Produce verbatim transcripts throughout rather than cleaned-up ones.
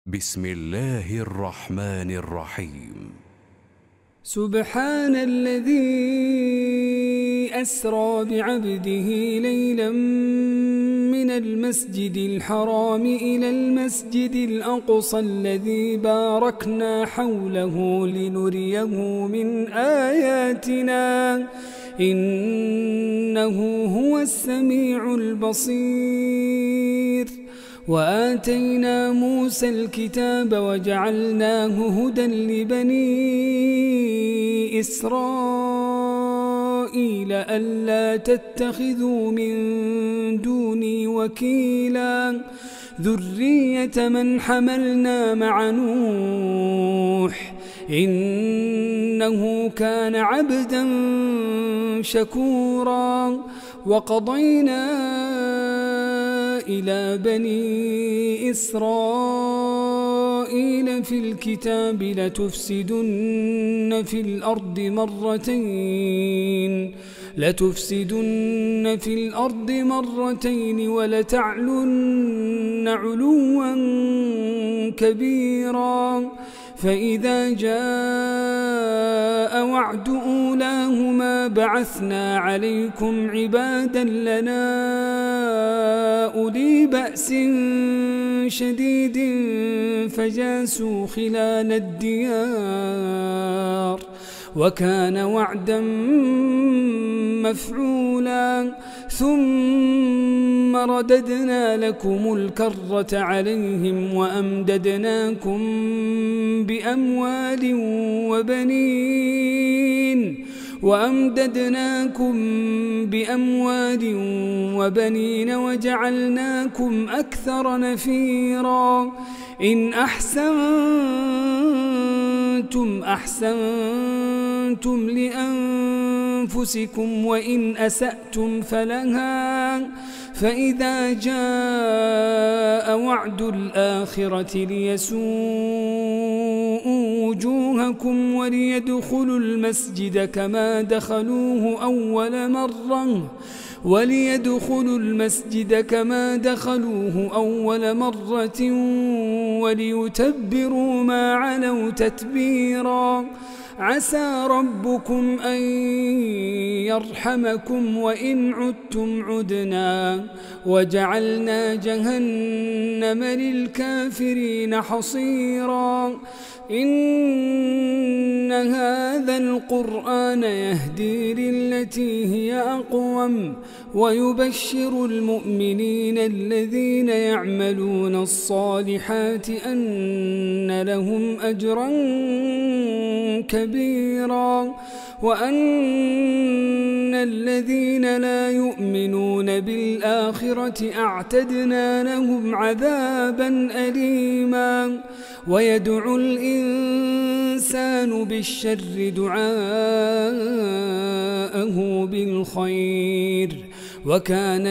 بسم الله الرحمن الرحيم. سبحان الذي أسرى بعبده ليلا من المسجد الحرام إلى المسجد الأقصى الذي باركنا حوله لنريه من آياتنا إنه هو السميع البصير. وآتينا موسى الكتاب وجعلناه هدى لبني إسرائيل ألا تتخذوا من دوني وكيلا ذرية من حملنا مع نوح إنه كان عبدا شكورا. وقضينا إلى بني إسرائيل في الكتاب لتفسدن في الأرض مرتين لتفسدن في الأرض مرتين ولتعلن علوا كبيرا. فإذا جاء وعد أولاهما بعثنا عليكم عبادا لنا أولي بأس شديد فجاسوا خلال الديار وكان وعدا مفعولا. ثم رددنا لكم الكرة عليهم وأمددناكم بأموال وبنين وأمددناكم بأموال وبنين وجعلناكم أكثر نفيرا. إن أحسنتم أحسنتم لأنفسكم وإن أسأتم فلها. فإذا جاء وعد الآخرة ليسوءوا وجوهكم وليدخلوا المسجد كما دخلوه أول مرة وليدخلوا المسجد كما دخلوه أول مرة وليتبروا ما علوا تتبيرا. عسى ربكم أن يرحمكم وإن عدتم عدنا وجعلنا جهنم للكافرين حصيرا. إن هذا القرآن يهدي للتي هي أقوم ويبشر المؤمنين الذين يعملون الصالحات أن لهم أجرا كبيرا وأن الذين لا يؤمنون بالآخرة أعتدنا لهم عذابا أليما. ويدعو الإنسان بالشر دعاءه بالخير وكان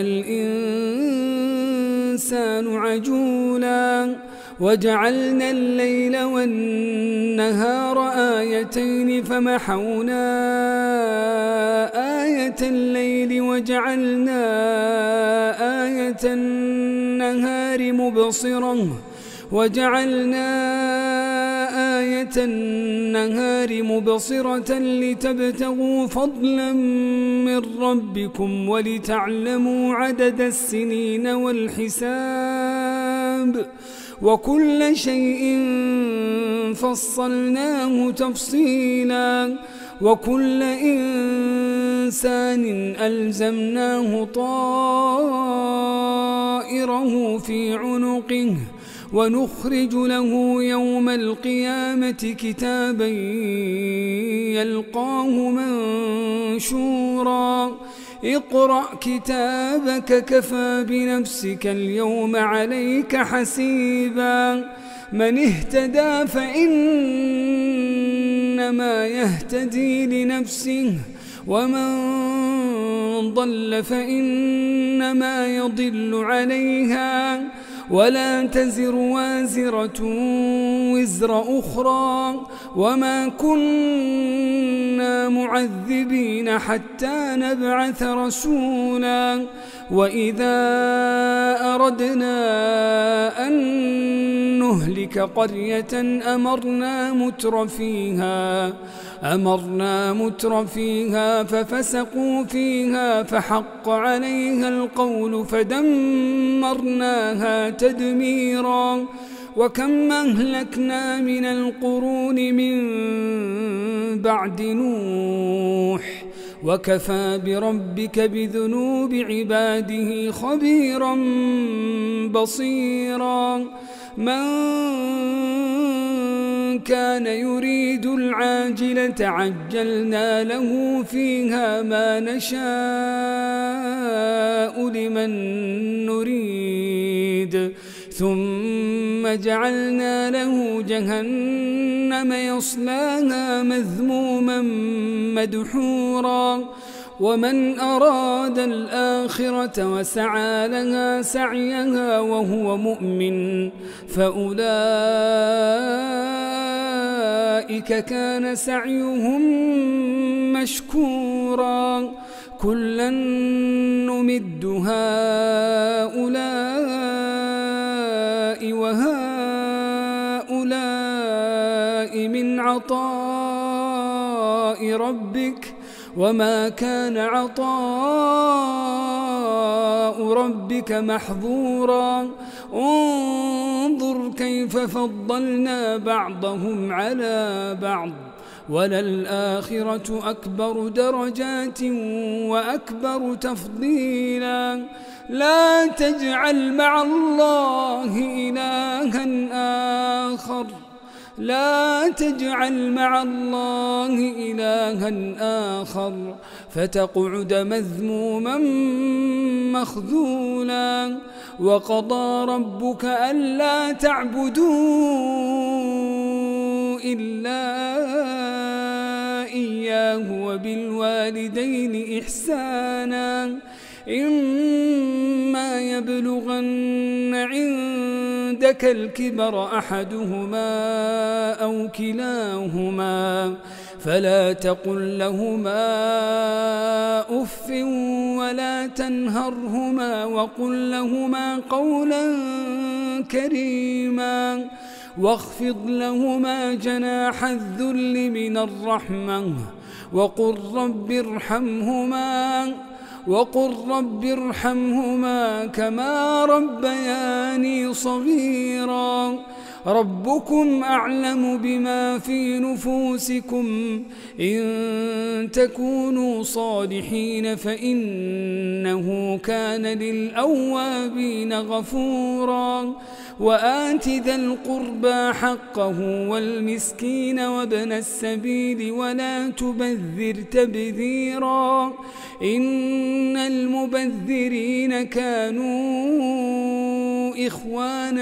الإنسان عجولا. وجعلنا الليل والنهار آيتين فمحونا آية الليل وجعلنا آية النهار مبصرة وجعلنا آية النهار مبصرة لتبتغوا فضلا من ربكم ولتعلموا عدد السنين والحساب وكل شيء فصلناه تفصيلا. وكل إنسان ألزمناه طائره في عنقه ونخرج له يوم القيامة كتابا يلقاه منشورا. اقرأ كتابك كفى بنفسك اليوم عليك حسيبا. من اهتدى فإنما يهتدي لنفسه ومن ضل فإنما يضل عليها ولا تزر وازرة وزر أخرى وما كنا معذبين حتى نبعث رسولا. وإذا أردنا أن نهلك قرية أمرنا متر فيها أمرنا متر فيها ففسقوا فيها فحق عليها القول فدمرناها تدميرا وكم أهلكنا من القرون من بعد نوح وكفى بربك بذنوب عباده خبيرا بصيرا من كان يريد العاجلة عجلنا له فيها ما نشاء لمن نريد ثم جعلنا له جهنم يصلاها مذموما مدحورا ومن أراد الآخرة وسعى لها سعيها وهو مؤمن فأولئك كان سعيهم مشكورا كلا نمد هؤلاء وهؤلاء من عطاء ربك وما كان عطاء ربك محظورا انظر كيف فضلنا بعضهم على بعض وللآخرة أكبر درجات وأكبر تفضيلا لا تجعل مع الله إلها آخر لا تجعل مع الله إلها آخر فتقعد مذموما مخذولا وقضى ربك ألا تعبدوا إلا إياه وبالوالدين إحسانا إما يبلغن عندك الكبر أحدهما أو كلاهما فلا تقل لهما أف ولا تنهرهما وقل لهما قولا كريما واخفض لهما جناح الذل من الرحمة وقل رب ارحمهما وقل رب ارحمهما كما ربياني صغيرا ربكم أعلم بما في نفوسكم إن تكونوا صالحين فإنه كان للأوابين غفورا وآت ذا القربى حقه والمسكين وابن السبيل ولا تبذر تبذيرا إن المبذرين كانوا إخوان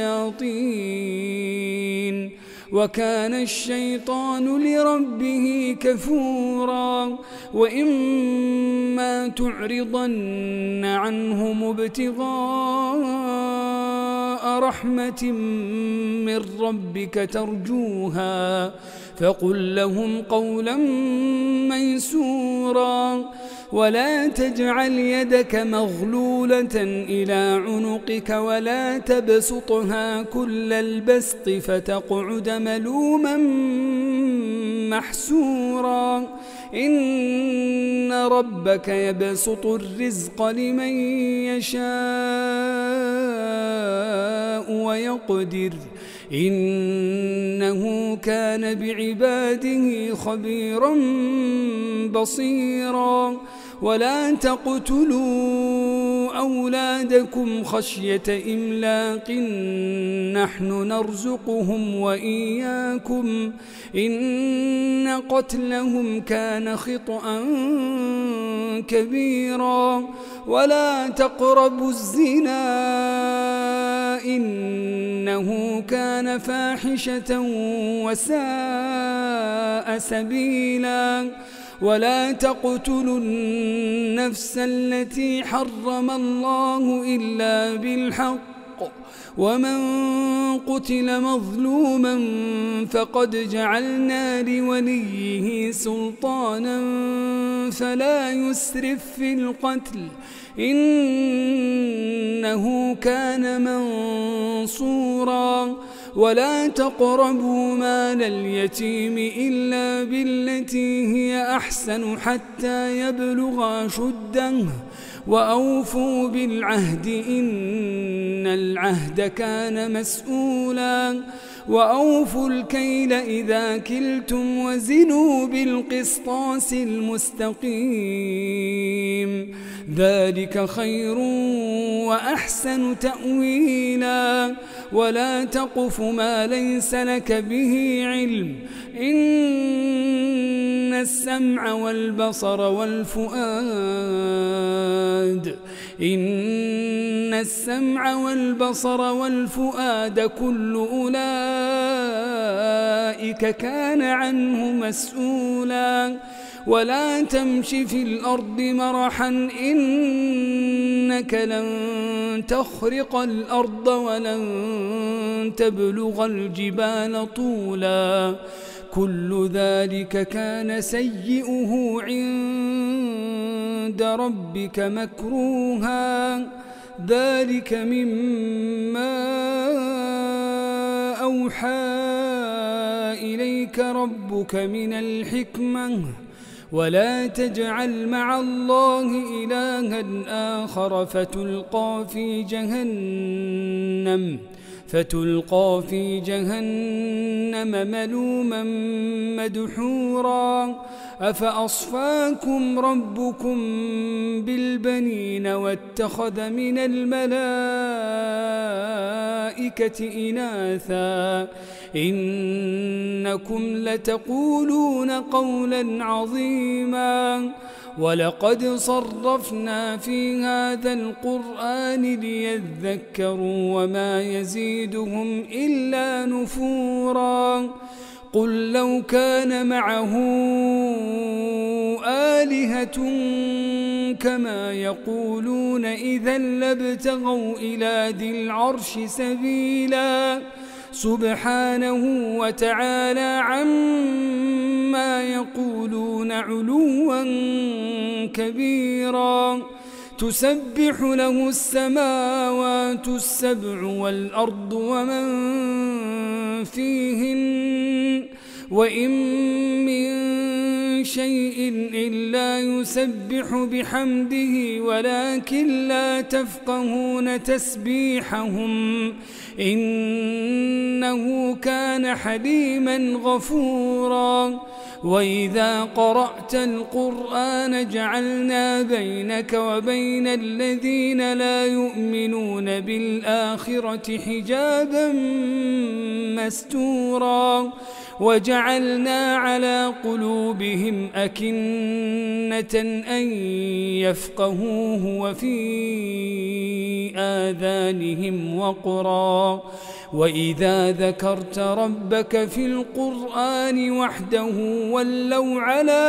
الشياطين وكان الشيطان لربه كفورا وإما تعرضن عنهم ابتغاء رحمة من ربك ترجوها فقل لهم قولا ميسورا ولا تجعل يدك مغلولة إلى عنقك ولا تبسطها كل البسط فتقعد ملوما محسورا إن ربك يبسط الرزق لمن يشاء ويقدر إنه كان بعباده خبيرا بصيرا ولا تقتلوا أولادكم خشية إملاق نحن نرزقهم وإياكم إن قتلهم كان خطأ كبيرا ولا تقربوا الزنا إنه كان فاحشة وساء سبيلا ولا تقتلوا النفس التي حرم الله إلا بالحق ومن قتل مظلوما فقد جعلنا لوليه سلطانا فلا يسرف في القتل إنه كان منصورا ولا تقربوا مال اليتيم إلا بالتي هي أحسن حتى يبلغ أشده وأوفوا بالعهد إن العهد كان مسؤولا وأوفوا الكيل إذا كلتم وزنوا بالقسطاس المستقيم ذلك خير وأحسن تأويلا ولا تقف ما ليس لك به علم إن السمع والبصر والفؤاد إن السمع والبصر والفؤاد كل أولئك كان عنه مسؤولا ولا تمش في الأرض مرحا إنك لن تخرق الأرض ولن تبلغ الجبال طولا كل ذلك كان سيئه عند ربك مكروها ذلك مما أوحى إليك ربك من الحكمة ولا تجعل مع الله إلها آخر فتلقى في جهنم فتلقى في جهنم ملوما مدحورا أفأصفاكم ربكم بالبنين واتخذ من الملائكة إناثا إنكم لتقولون قولا عظيما ولقد صرفنا في هذا القرآن ليذكروا وما يزيدهم إلا نفورا قل لو كان معه آلهة كما يقولون إذا لابتغوا إلى ذي العرش سبيلا سبحانه وتعالى عما يقولون علوا كبيرا تسبح له السماوات السبع والأرض ومن فيهن وإن من شيء إلا يسبح بحمده ولكن لا تفقهون تسبيحهم إنه كان حليما غفورا وإذا قرأت القرآن جعلنا بينك وبين الذين لا يؤمنون بالآخرة حجابا مستورا وجعلنا على قلوبهم أكنة أن يفقهوه وفي آذانهم وقرا وإذا ذكرت ربك في القرآن وحده ولوا على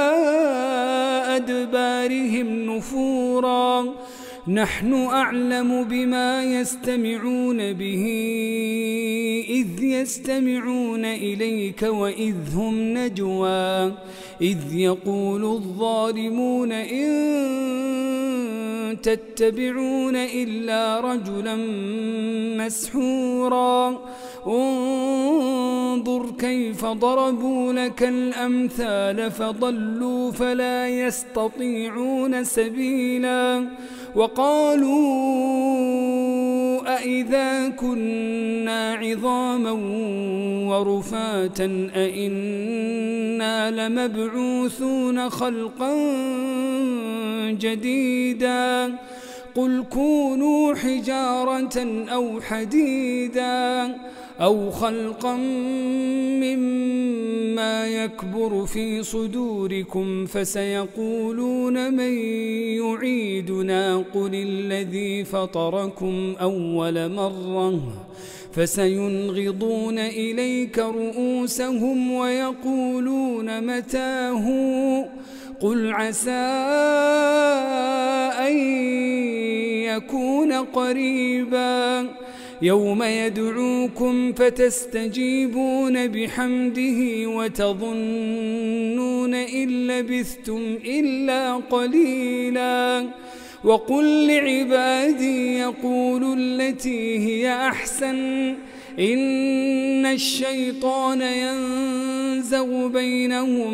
أدبارهم نفورا نحن أعلم بما يستمعون به إذ يستمعون إليك وإذ هم نجوى إذ يقول الظالمون إن تتبعون إلا رجلا مسحورا انظر كيف ضربوا لك الأمثال فضلوا فلا يستطيعون سبيلا وقالوا أإذا كنا عظاما ورفاتا أإنا لمبعوثون خلقا جديدا قل كونوا حجارة أو حديدا أو خلقا مما يكبر في صدوركم فسيقولون من يعيدنا قل الذي فطركم أول مرة فسينغضون إليك رؤوسهم ويقولون متاه قل عسى أن يكون قريبا يوم يدعوكم فتستجيبون بحمده وتظنون إن لبثتم إلا قليلا وقل لعبادي يقولوا التي هي أحسن إن الشيطان ينزغ بينهم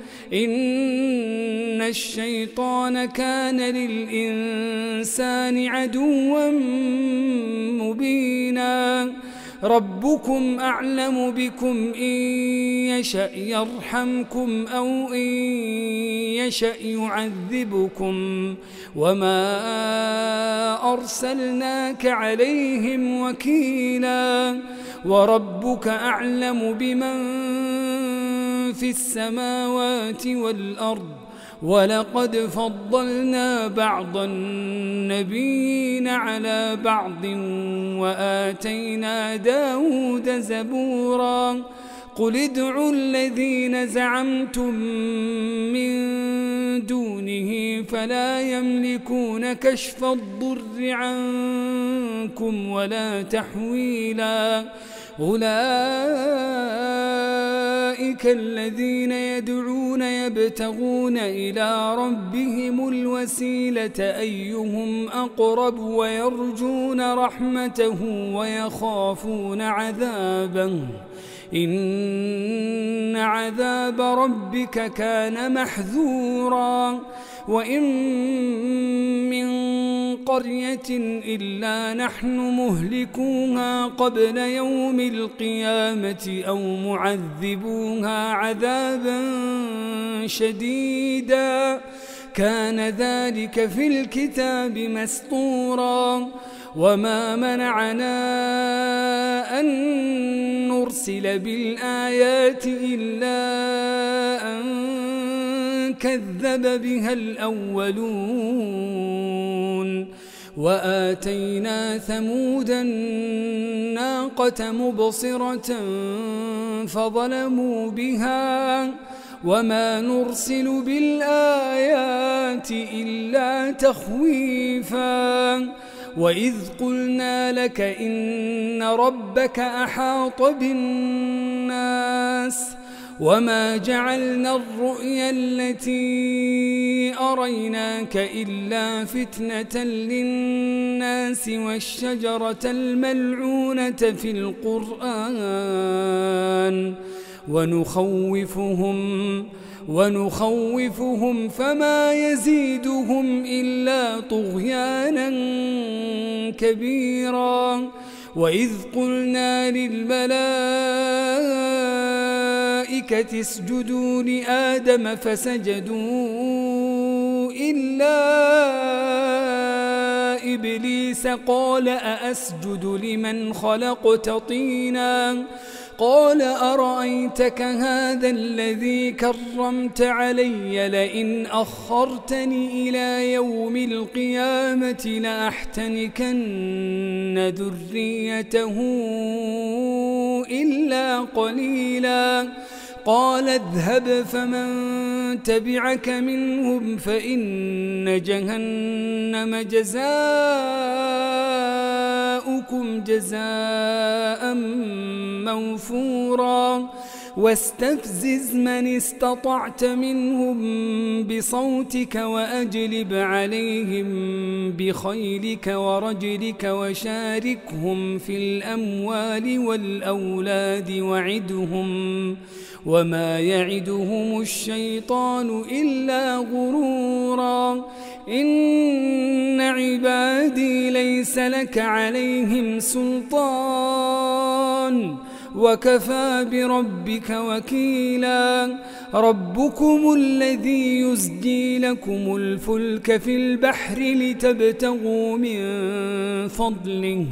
إن الشيطان كان للإنسان عدوا مبينا ربكم أعلم بكم إن يشأ يرحمكم أو إن يشأ يعذبكم وما أرسلناك عليهم وكيلا وربك أعلم بمن في السماوات والأرض ولقد فضلنا بعض النبيين على بعض وآتينا داود زبورا قل ادعوا الذين زعمتم من دونه فلا يملكون كشف الضر عنكم ولا تحويلا أولئك الذين يدعون يبتغون إلى ربهم الوسيلة أيهم أقرب ويرجون رحمته ويخافون عذابه إن عذاب ربك كان محذورا وإن من قرية إلا نحن مهلكوها قبل يوم القيامة أو معذبوها عذابا شديدا كان ذلك في الكتاب مسطورا وما منعنا أن نرسل بالآيات إلا أن كذب بها الأولون وآتينا ثمود الناقة مبصرة فظلموا بها وما نرسل بالآيات إلا تخويفا وإذ قلنا لك إن ربك أحاط بالناس وما جعلنا الرؤيا التي أريناك إلا فتنة للناس والشجرة الملعونة في القرآن ونخوفهم ونخوفهم فما يزيدهم إلا طغيانا كبيرا وإذ قلنا للملائكة اسجدوا لآدم فسجدوا إلا إبليس قال أأسجد لمن خلقت طينا قال أرأيتك هذا الذي كرمت علي لئن أخرتني إلى يوم القيامة لأحتنكن ذريته إلا قليلا قال اذهب فمن تبعك منهم فإن جهنم جزاؤكم جزاء موفورا واستفزز من استطعت منهم بصوتك وأجلب عليهم بخيلك ورجلك وشاركهم في الأموال والأولاد وعدهم وما يعدهم الشيطان إلا غرورا إن عبادي ليس لك عليهم سلطان وكفى بربك وكيلا ربكم الذي يزجي لكم الفلك في البحر لتبتغوا من فضله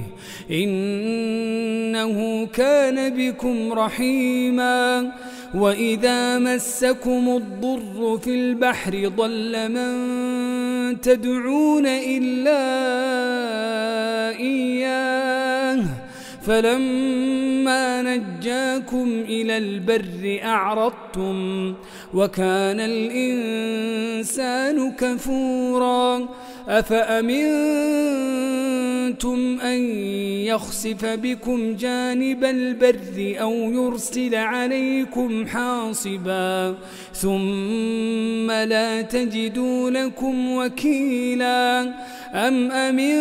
إنه كان بكم رحيما وإذا مسكم الضر في البحر ضل من تدعون إلا إياه فلما نجاكم إلى البر أعرضتم وكان الإنسان كفورا أفأمنتم أن يخسف بكم جانب البر أو يرسل عليكم حاصبا ثم لا تجدوا لكم وكيلا أم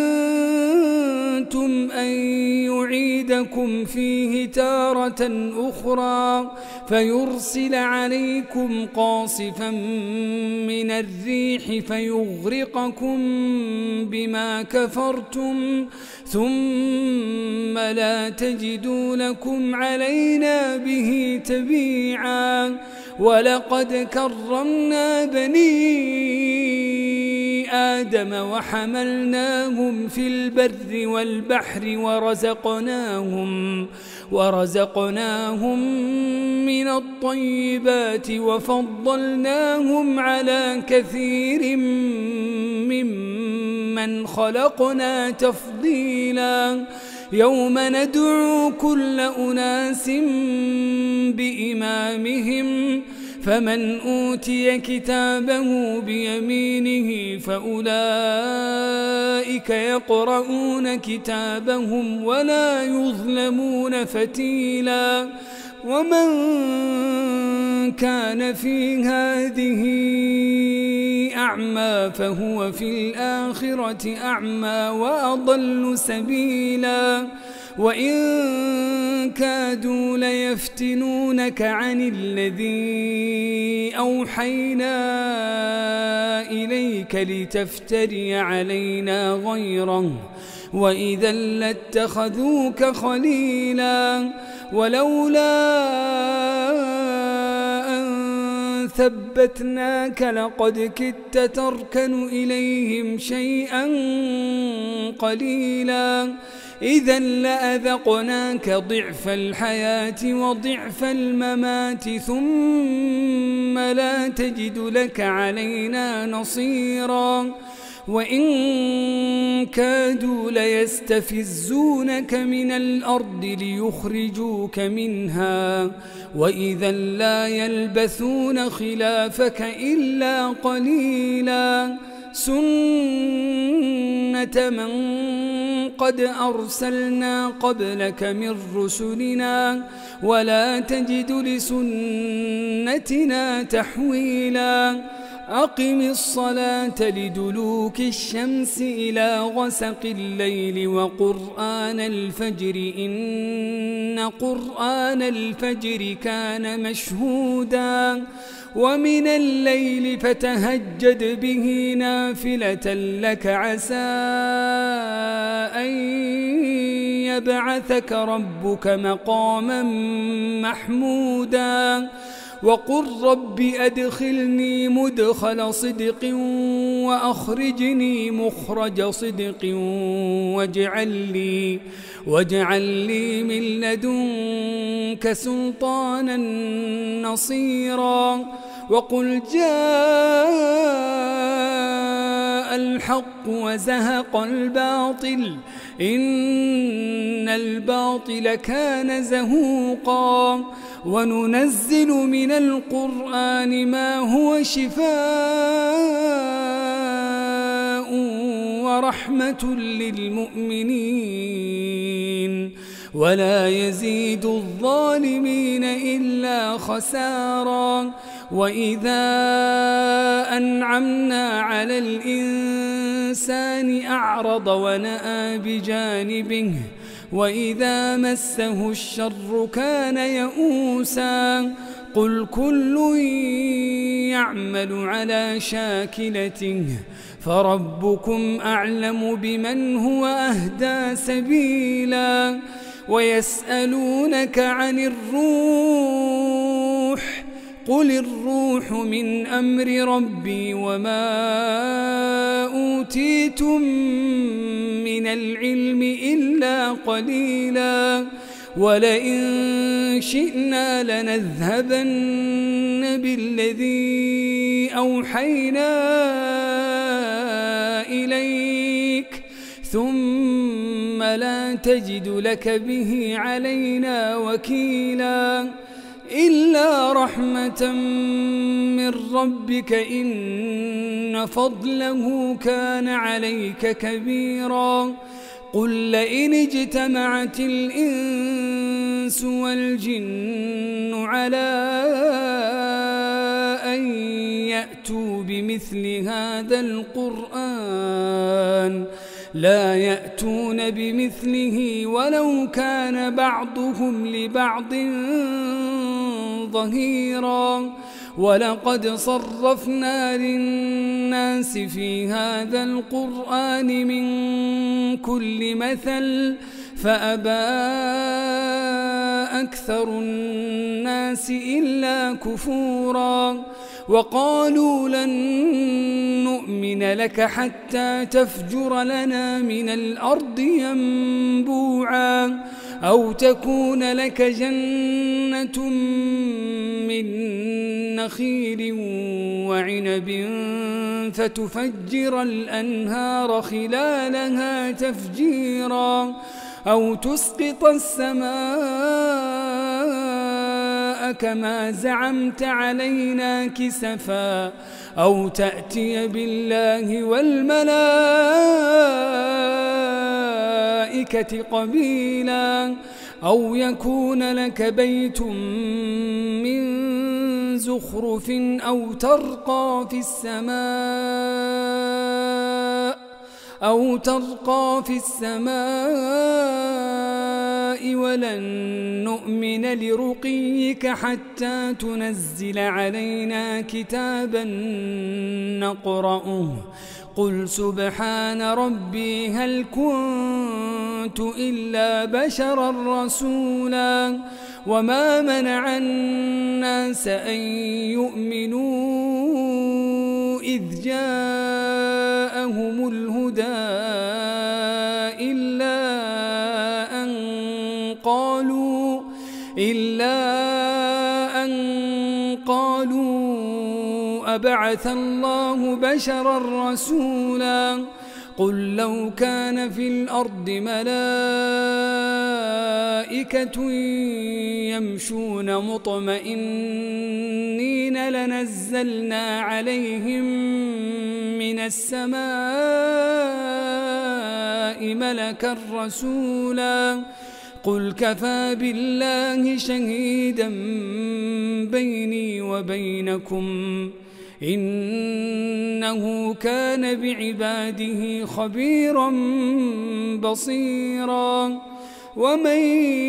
أمنتم أن يعيدكم فيه تارة أخرى فيرسل عليكم قاصفا من الريح فيغرقكم بما كفرتم ثم لا تجدوا لكم علينا به تبيعا ولقد كرمنا بني آدم وحملناهم في البر والبحر ورزقناهم ورزقناهم من الطيبات وفضلناهم على كثير ممن خلقنا تفضيلا يوم ندعو كل أناس بإمامهم فمن أوتي كتابه بيمينه فأولئك يقرؤون كتابهم ولا يظلمون فتيلا ومن كان في هذه أعمى فهو في الآخرة أعمى وأضل سبيلا وإن كادوا ليفتنونك عن الذي أوحينا إليك لتفتري علينا غيره وإذا لاتخذوك خليلا ولولا أن ثبتناك لقد كدت تركن إليهم شيئا قليلا إذا لأذقناك ضعف الحياة وضعف الممات ثم لا تجد لك علينا نصيرا وإن كادوا ليستفزونك من الأرض ليخرجوك منها وإذا لا يلبثون خلافك إلا قليلا سنة من قد أرسلنا قبلك من رسلنا ولا تجد لسنتنا تحويلا أقم الصلاة لدلوك الشمس إلى غسق الليل وقرآن الفجر إن قرآن الفجر كان مشهودا ومن الليل فتهجد به نافلة لك عسى أن يبعثك ربك مقاما محمودا وقل رب أدخلني مدخل صدق وأخرجني مخرج صدق واجعل لي, واجعل لي من لدنك سلطانا نصيرا وقل جاء الحق وزهق الباطل إن الباطل كان زهوقا وننزل من القرآن ما هو شفاء ورحمة للمؤمنين ولا يزيد الظالمين إلا خسارا وإذا أنعمنا على الإنسان أعرض ونأى بجانبه وإذا مسه الشر كان يئوسا قل كل يعمل على شاكلته فربكم أعلم بمن هو أهدى سبيلا ويسألونك عن الروح قل الروح من أمر ربي وما أوتيتم من العلم إلا قليلا ولئن شئنا لنذهبن بالذي أوحينا إليك ثم ألا تجد لك به علينا وكيلا إلا رحمة من ربك إن فضله كان عليك كبيرا قل لئن اجتمعت الإنس والجن على أن يأتوا بمثل هذا القرآن لا يأتون بمثله ولو كان بعضهم لبعض ظهيرا ولقد صرفنا للناس في هذا القرآن من كل مثل فأبى أكثر الناس إلا كفورا وقالوا لن نؤمن لك حتى تفجر لنا من الأرض ينبوعا أو تكون لك جنة من نخيل وعنب فتفجر الأنهار خلالها تفجيرا أو تسقط السماء كما زعمت علينا كسفا أو تأتي بالله والملائكة قبيلا أو يكون لك بيت من زخرف أو ترقى في السماء أو ترقى في السماء ولن نؤمن لرقيك حتى تنزل علينا كتابا نقرأه قل سبحان ربي هل كنت إلا بشرا رسولا وما منع الناس أن يؤمنوا إذ جاءهم الهدى إلا أن قالوا إلا أن قالوا أبعث الله بشرا رسولا قل لو كان في الأرض ملائكة يمشون مطمئنين لنزلنا عليهم من السماء ملكا رسولا قل كفى بالله شهيدا بيني وبينكم إنه كان بعباده خبيرا بصيرا ومن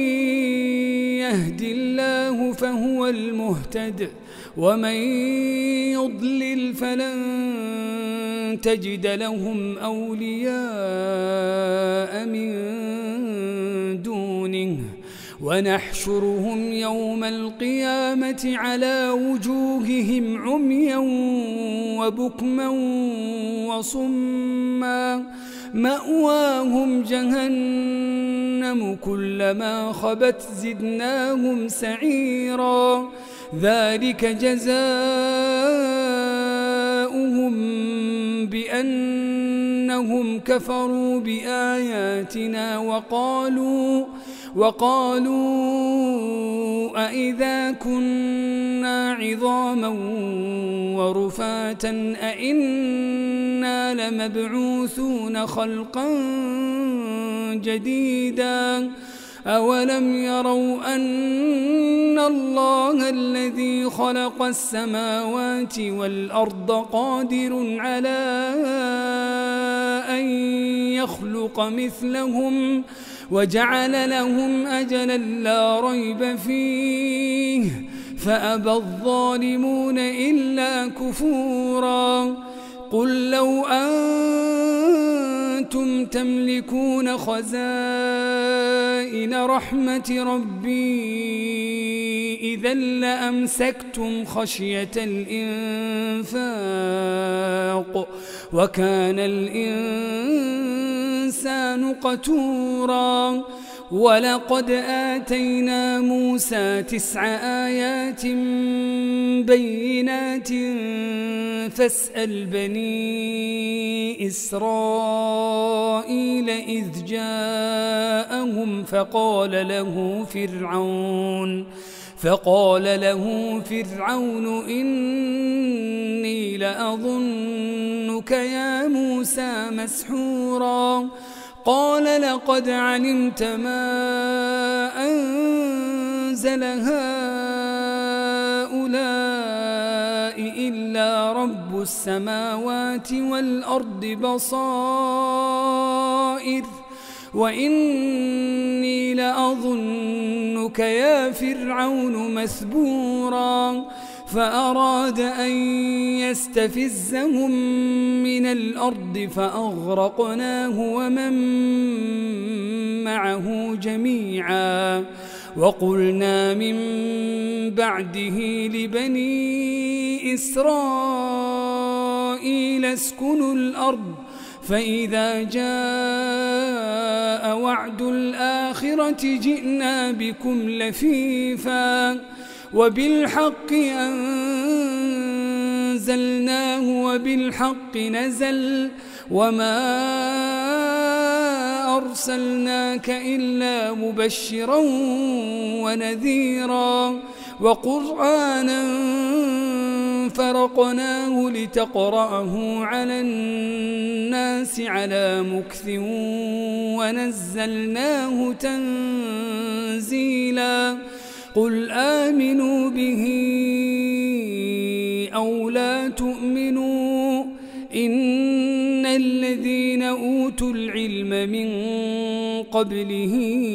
يهد الله فهو المهتد ومن يضلل فلن تجد لهم أولياء من دونه ونحشرهم يوم القيامة على وجوههم عميا وبكما وصما مأواهم جهنم كلما خبت زدناهم سعيرا ذلك جزاؤهم بأنهم كفروا بآياتنا وقالوا وقالوا أئذا كنا عظاما ورفاتا أئنا لمبعوثون خلقا جديدا أولم يروا أن الله الذي خلق السماوات والأرض قادر على أن يخلق مثلهم وجعل لهم أجلا لا ريب فيه فأبى الظالمون إلا كفورا قل لو أنتم تملكون خزائن رحمة ربي إذا لأمسكتم خشية الإنفاق وكان الإنسان قتورا ولقد آتينا موسى تسع آيات بينات فاسأل بني إسرائيل إذ جاءهم فقال له فرعون فقال له فرعون إني لأظنك يا موسى مسحورا قال لقد علمت ما أنزل هؤلاء إلا رب السماوات والأرض بصائر وإني لأظنك يا فرعون مثبورا فأراد أن يستفزهم من الأرض فأغرقناه ومن معه جميعا وقلنا من بعده لبني إسرائيل اسكنوا الأرض فإذا جاء وعد الآخرة جئنا بكم لفيفا وبالحق أنزلناه وبالحق نزل وما أرسلناك إلا مبشرا ونذيرا وقرآنا فرقناه لتقرأه على الناس على مكث ونزلناه تنزيلا قل آمنوا به أو لا تؤمنوا إن الذين أوتوا العلم من قبله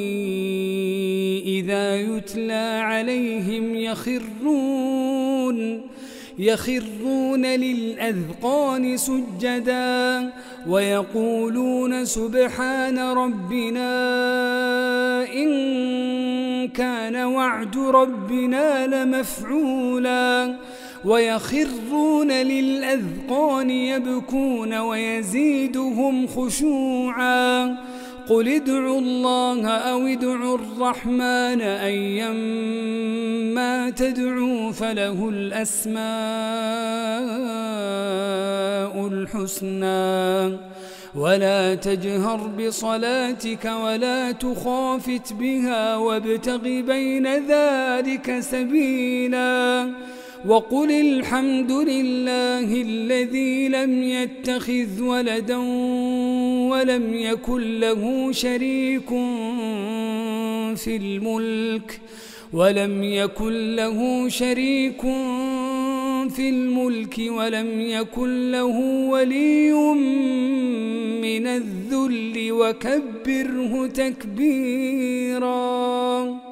إذا يتلى عليهم يخرون يخرون للأذقان سجدا ويقولون سبحان ربنا إن كان وعد ربنا لمفعولا ويخرون للأذقان يبكون ويزيدهم خشوعا قل ادعوا الله أو ادعوا الرحمن أيما تدعوا فله الأسماء الحسنى ولا تجهر بصلاتك ولا تخافت بها وابتغ بين ذلك سبيلا وقل الحمد لله الذي لم يتخذ ولدا ولم يكن له شريك في الملك ولم يكن له شريك في الملك ولم يكن له ولي من الذل وكبره تكبيرا.